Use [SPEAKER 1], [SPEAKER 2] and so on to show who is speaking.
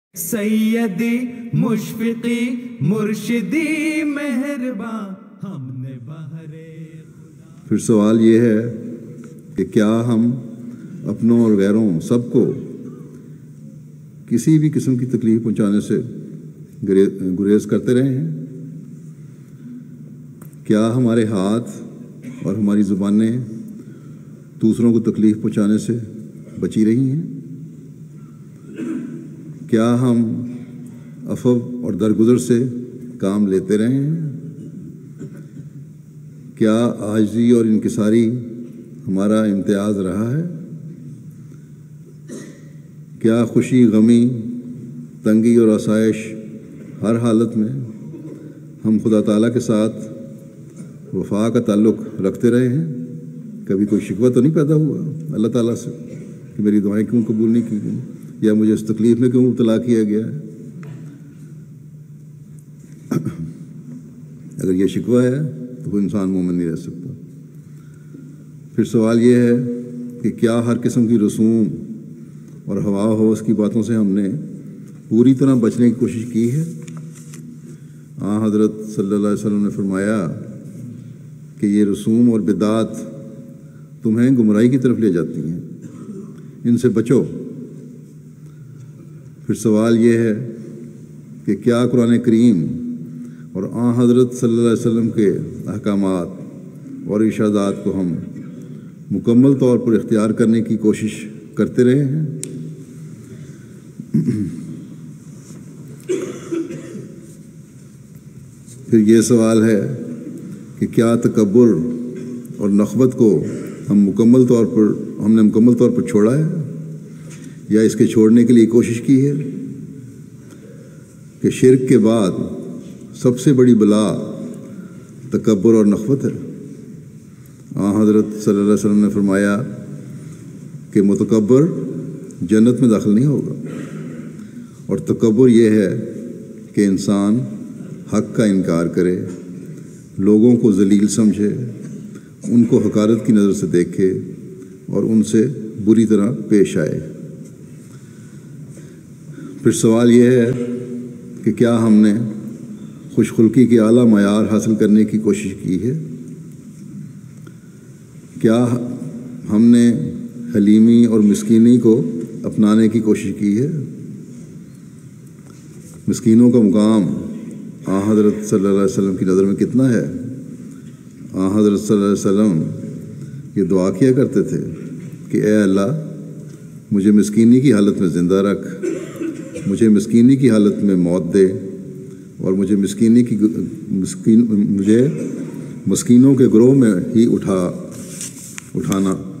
[SPEAKER 1] سیدی مشفقی مرشدی مہرباں ہم نے
[SPEAKER 2] پھر سوال یہ ہے کہ کیا ہم اپنوں اور غیروں سب کو کسی بھی قسم کی تکلیف پہنچانے سے گریز کرتے رہے ہیں؟ کیا ہمارے ہاتھ اور ہماری زبانیں دوسروں کو تکلیف پہنچانے سے بچی رہی ہیں؟ کیا ہم عفو اور درگزر سے کام لیتے رہے ہیں؟ کیا عاجزی اور انکساری ہمارا امتیاز رہا ہے؟ کیا خوشی، غمی، تنگی اور آسائش ہر حالت میں ہم خدا تعالیٰ کے ساتھ وفا کا تعلق رکھتے رہے ہیں؟ کبھی کوئی شکوہ تو نہیں پیدا ہوا اللہ تعالیٰ سے کہ میری دعائیں کیوں قبول نہیں کی گئیں یا مجھے اس تکلیف میں کیوں مبتلا کیا گیا ہے؟ اگر یہ شکوہ ہے تو وہ انسان مومن نہیں رہ سکتا۔ پھر سوال یہ ہے کہ کیا ہر قسم کی رسوم اور ہوا ہوس کی باتوں سے ہم نے پوری طرح بچنے کی کوشش کی ہے؟ حضرت صلی اللہ علیہ وسلم نے فرمایا کہ یہ رسوم اور بدعات تمہیں گمراہی کی طرف لے جاتی ہیں، ان سے بچو۔ پھر سوال یہ ہے کہ کیا قرآن کریم اور حضرت صلی اللہ علیہ وسلم کے احکامات اور ارشادات کو ہم مکمل طور پر اختیار کرنے کی کوشش کرتے رہے ہیں؟ پھر یہ سوال ہے کہ کیا تکبر اور نخوت کو ہم نے مکمل طور پر چھوڑا ہے یا اس کے چھوڑنے کے لیے کوشش کی ہے؟ کہ شرک کے بعد سب سے بڑی بلا تکبر اور نخوت ہے۔ حضرت صلی اللہ علیہ وسلم نے فرمایا کہ متکبر جنت میں داخل نہیں ہوگا، اور تکبر یہ ہے کہ انسان حق کا انکار کرے، لوگوں کو ذلیل سمجھے، ان کو حقارت کی نظر سے دیکھے اور ان سے بری طرح پیش آئے۔ پھر سوال یہ ہے کہ کیا ہم نے خوش خلقی کے اعلیٰ معیار حاصل کرنے کی کوشش کی ہے؟ کیا ہم نے حلیمی اور مسکینی کو اپنانے کی کوشش کی ہے؟ مسکینوں کا مقام حضرت صلی اللہ علیہ وسلم کی نظر میں کتنا ہے؟ حضرت صلی اللہ علیہ وسلم یہ دعا کیا کرتے تھے کہ اے اللہ، مجھے مسکینی کی حالت میں زندہ رکھ، مجھے مسکینی کی حالت میں موت دے، اور مجھے مسکینوں کے گروہ میں ہی اٹھانا۔